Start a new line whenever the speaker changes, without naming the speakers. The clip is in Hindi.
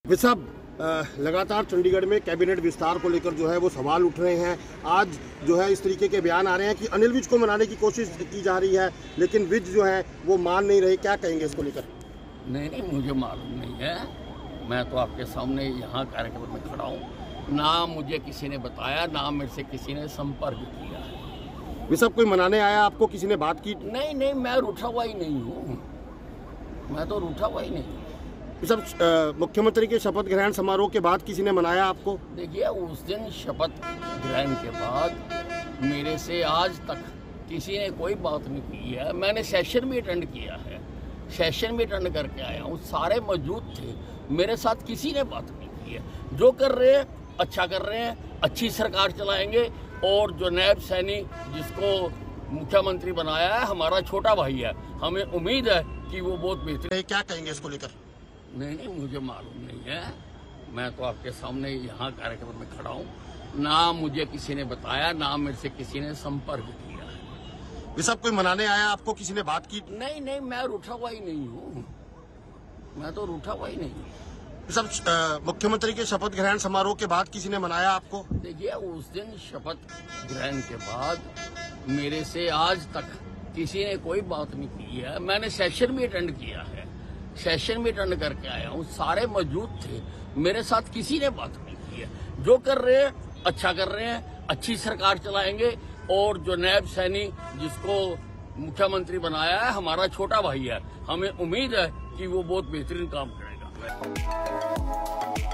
साहब, लगातार चंडीगढ़ में कैबिनेट विस्तार को लेकर जो है वो सवाल उठ रहे हैं। आज जो है इस तरीके के बयान आ रहे हैं कि अनिल विज को मनाने की कोशिश की जा रही है, लेकिन विज जो है वो मान नहीं रहे। क्या कहेंगे इसको लेकर?
नहीं, मुझे मालूम नहीं है। मैं तो आपके सामने यहाँ कार्यक्रम में खड़ा हूँ। ना मुझे किसी ने बताया, ना मेरे से किसी ने संपर्क किया है।
वे साहब, कोई मनाने आया आपको? किसी ने बात की?
नहीं, मैं रूठा हुआ ही नहीं हूँ। मैं तो रूठा हुआ ही नहीं हूँ।
सब मुख्यमंत्री के शपथ ग्रहण समारोह के बाद किसी ने मनाया आपको?
देखिए, उस दिन शपथ ग्रहण के बाद मेरे से आज तक किसी ने कोई बात नहीं की है। मैंने सेशन भी अटेंड किया है, सेशन भी अटेंड करके आया हूँ। सारे मौजूद थे, मेरे साथ किसी ने बात नहीं की है। जो कर रहे हैं अच्छा कर रहे हैं, अच्छी सरकार चलाएंगे। और जो नैब सैनी जिसको मुख्यमंत्री बनाया है, हमारा छोटा भाई है। हमें उम्मीद है कि वो बहुत बेहतर।
क्या कहेंगे इसको लेकर?
नहीं, मुझे मालूम नहीं है। मैं तो आपके सामने यहाँ कार्यक्रम में खड़ा हूँ। ना मुझे किसी ने बताया, ना मेरे से किसी ने संपर्क किया है।
ये सब कोई मनाने आया आपको? किसी ने बात की?
नहीं, मैं रूठा हुआ ही नहीं हूँ। मैं तो रूठा हुआ ही नहीं हूँ।
सब मुख्यमंत्री के शपथ ग्रहण समारोह के बाद किसी ने मनाया आपको?
देखिए, उस दिन शपथ ग्रहण के बाद मेरे से आज तक किसी ने कोई बात नहीं की है। मैंने सेशन भी अटेंड किया है, सेशन भी अटेंड करके आया हूँ। सारे मौजूद थे, मेरे साथ किसी ने बात नहीं की है। जो कर रहे हैं अच्छा कर रहे हैं, अच्छी सरकार चलाएंगे। और जो नैब सैनी जिसको मुख्यमंत्री बनाया है, हमारा छोटा भाई है। हमें उम्मीद है कि वो बहुत बेहतरीन काम करेगा।